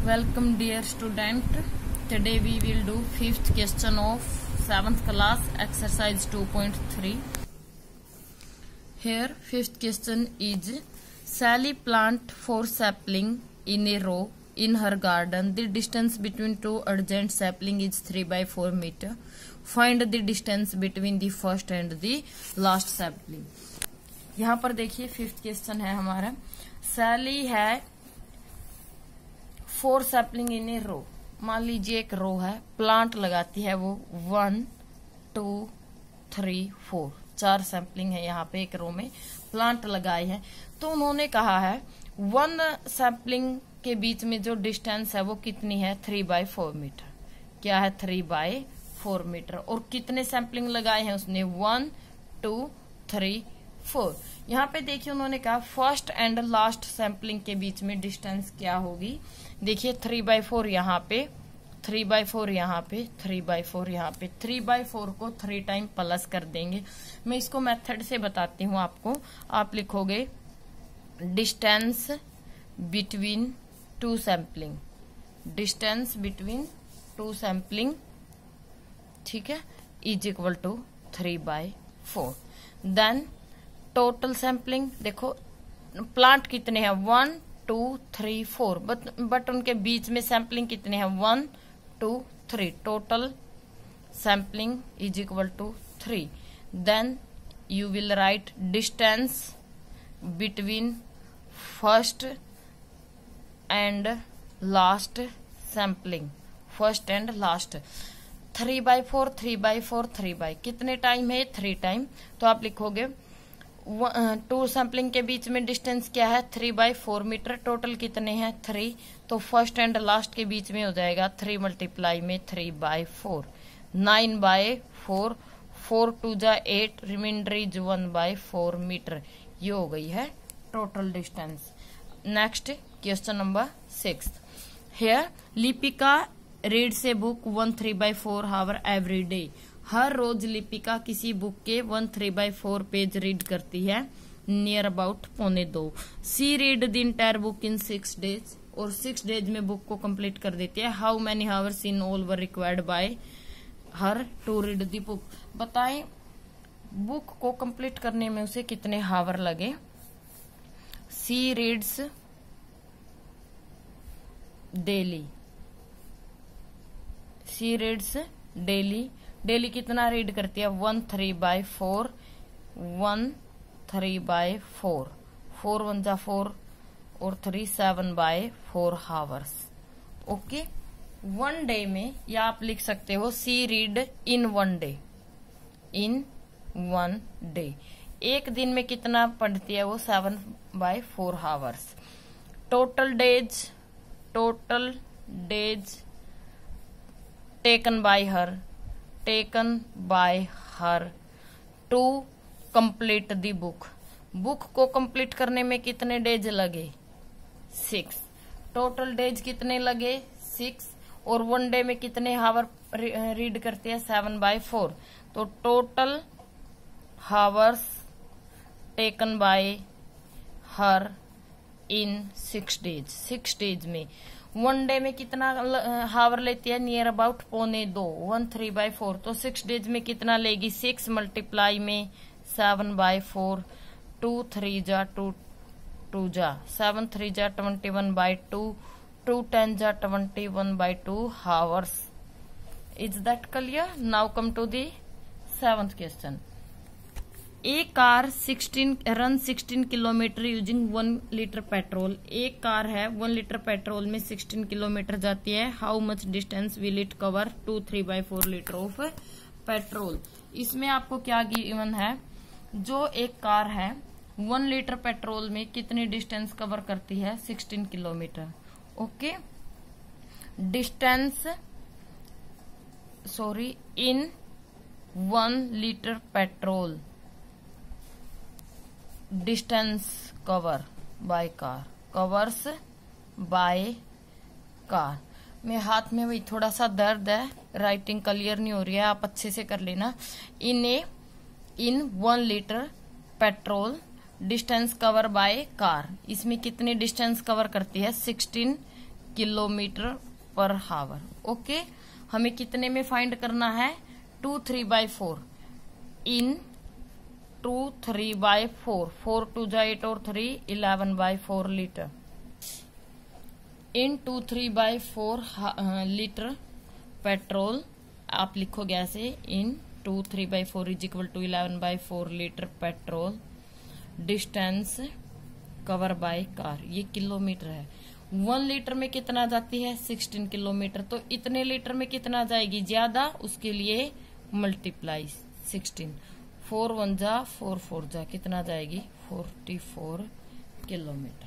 Welcome dear student. Today we will do fifth question of 7th class exercise 2.3. Here fifth question is Sally plant 4 sapling in a row in her garden. The distance between two adjacent sapling is 3 by 4 meter. Find the distance between the first and the last sapling. यहाँ पर देखिए fifth question है हमारा. सैली है 4 sapling इन ए रो. मान लीजिए एक रो है, प्लांट लगाती है वो 1 2 3 4 4 सैपलिंग है यहाँ पे एक रो में प्लांट लगाई है. तो उन्होंने कहा है 1 सैपलिंग के बीच में जो डिस्टेंस है वो कितनी है 3 by 4 मीटर. क्या है 3 by 4 मीटर. और कितने सैपलिंग लगाए हैं उसने 1 2 3 4. यहाँ पे देखिए उन्होंने कहा फर्स्ट एंड लास्ट सैम्पलिंग के बीच में डिस्टेंस क्या होगी. देखिए 3 by 4 यहाँ पे 3 by 4 यहाँ पे 3 by 4 यहाँ पे 3 by 4 को 3 टाइम प्लस कर देंगे. मैं इसको मेथड से बताती हूँ आपको. आप लिखोगे distance between two sampling. Distance between two sampling ठीक है is equal to 3 by 4. Then total sampling देखो प्लांट कितने हैं 1 2 3 4 बट उनके बीच में सैम्पलिंग कितने हैं 1 2 3. Total sampling is equal to 3. Then you will write distance between first and last sampling. First and last 3 by 4 3 by 4 3 by कितने time है 3 time. तो आप लिखोगे 2 सैम्पलिंग के बीच में डिस्टेंस क्या है 3 by 4 मीटर. टोटल कितने हैं 3. तो फर्स्ट एंड लास्ट के बीच में हो जाएगा 3 मल्टीप्लाई में 3 by 4 9 by 4 4 2 जा 8 रिमाइंडर इज 1 by 4 मीटर. ये हो गई है total distance. Next question number 6. Here Lipika reads a book 1 3 by 4 hour every day. हर रोज लिपिका किसी बुक के 1 3 by 4 पेज रीड करती है near about 1:15. She read the entire book in 6 days. और 6 days में बुक को कंप्लीट कर देती है. How many hours in all were required by her to read the book. बताएं बुक को कंप्लीट करने में उसे कितने हावर लगे. She reads daily. She reads daily. Daily कितना रीड करती है 1 3 by 4 1 3 by 4 4 1 जा 4 और 3 7 by 4 हावर्स. ओके 1 डे में या आप लिख सकते हो she read in 1 day. In 1 day एक दिन में कितना पढ़ती है वो 7 by 4 hours. Total days taken by her to complete the book. Book को कंप्लीट करने में कितने डेज लगे 6. टोटल डेज कितने लगे 6. और 1 डे में कितने हावर रीड करते हैं 7 by 4. तो total hours taken by her in 6 days. 6 days में 1 डे में कितना हावर लेती है नियर अबाउट 1:15 1 3 by 4. तो 6 days में कितना लेगी 6 मल्टीप्लाई में 7 by 4 2 3 जा 2 2 जा 7 3 जा 21 by 2 2 10 जा 21 by 2 hours. Is that clear. Now come to the 7th question. A car 16 kilometre using 1 litre petrol. एक कार है 1 लीटर पेट्रोल में 16 किलोमीटर जाती है. How much distance will it cover 2 3 by 4 litre of petrol. इसमें आपको क्या given है जो एक कार है 1 लीटर पेट्रोल में कितनी डिस्टेंस कवर करती है 16 kilometre. Okay distance in 1 litre petrol distance cover by car. Covers by car. मेरे हाथ में वही थोड़ा सा दर्द है, राइटिंग क्लियर नहीं हो रही है, आप अच्छे से कर लेना. In 1 litre petrol distance cover by car. इसमें कितनी डिस्टेंस कवर करती है 16 किलोमीटर पर हावर। ओके, हमें कितने में फाइंड करना है? 2 3/4 इन 2 3/4, 4 2 जा 8 और 3 11/4 लीटर इन 2 3/4 लीटर पेट्रोल। आप लिखोगे ऐसे, in 2 3/4 is equal to 11/4 litre petrol. Distance cover by car, ये किलोमीटर है। 1 लीटर में कितना जाती है? 16 किलोमीटर। तो इतने लीटर में कितना जाएगी ज्यादा, उसके लिए मल्टीप्लाई 16। 4 1 जा 4 4 जा कितना जाएगी? 44 किलोमीटर।